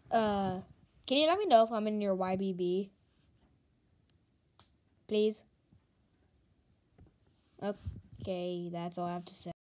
Can you let me know if I'm in your YBB? Please? Okay, that's all I have to say.